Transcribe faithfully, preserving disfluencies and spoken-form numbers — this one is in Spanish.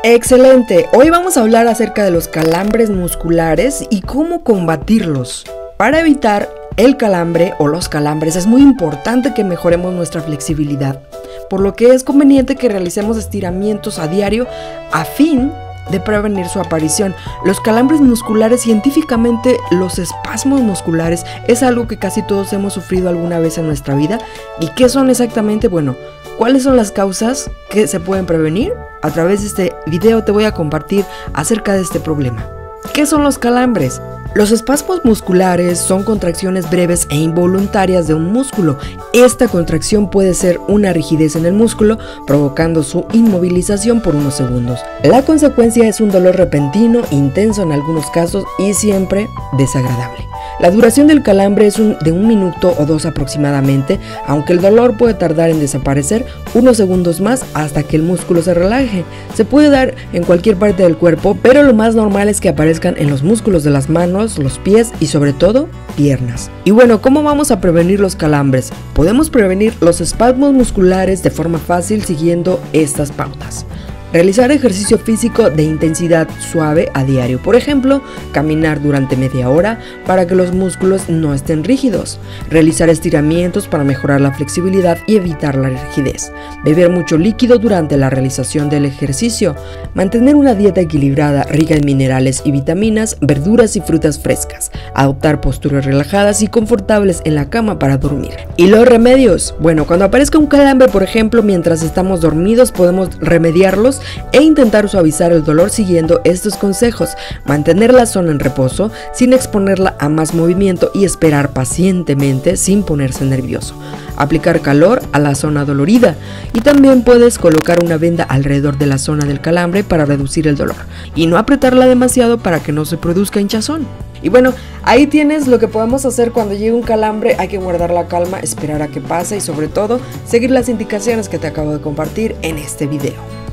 Excelente, hoy vamos a hablar acerca de los calambres musculares y cómo combatirlos. Para evitar el calambre o los calambres es muy importante que mejoremos nuestra flexibilidad, por lo que es conveniente que realicemos estiramientos a diario a fin de prevenir su aparición. Los calambres musculares, científicamente los espasmos musculares, es algo que casi todos hemos sufrido alguna vez en nuestra vida. ¿Y qué son exactamente? Bueno, ¿cuáles son las causas que se pueden prevenir? A través de este video te voy a compartir acerca de este problema. ¿Qué son los calambres? Los espasmos musculares son contracciones breves e involuntarias de un músculo. Esta contracción puede ser una rigidez en el músculo, provocando su inmovilización por unos segundos. La consecuencia es un dolor repentino, intenso en algunos casos y siempre desagradable. La duración del calambre es un, de un minuto o dos aproximadamente, aunque el dolor puede tardar en desaparecer unos segundos más hasta que el músculo se relaje. Se puede dar en cualquier parte del cuerpo, pero lo más normal es que aparezcan en los músculos de las manos, los pies y sobre todo piernas. Y bueno, ¿cómo vamos a prevenir los calambres? Podemos prevenir los espasmos musculares de forma fácil siguiendo estas pautas. Realizar ejercicio físico de intensidad suave a diario, por ejemplo, caminar durante media hora para que los músculos no estén rígidos. Realizar estiramientos para mejorar la flexibilidad y evitar la rigidez. Beber mucho líquido durante la realización del ejercicio. Mantener una dieta equilibrada, rica en minerales y vitaminas, verduras y frutas frescas. Adoptar posturas relajadas y confortables en la cama para dormir. ¿Y los remedios? Bueno, cuando aparezca un calambre, por ejemplo, mientras estamos dormidos, podemos remediarlos e intentar suavizar el dolor siguiendo estos consejos: mantener la zona en reposo sin exponerla a más movimiento y esperar pacientemente sin ponerse nervioso. Aplicar calor a la zona dolorida y también puedes colocar una venda alrededor de la zona del calambre para reducir el dolor y no apretarla demasiado para que no se produzca hinchazón. Y bueno, ahí tienes lo que podemos hacer cuando llegue un calambre. Hay que guardar la calma, esperar a que pase y sobre todo seguir las indicaciones que te acabo de compartir en este video.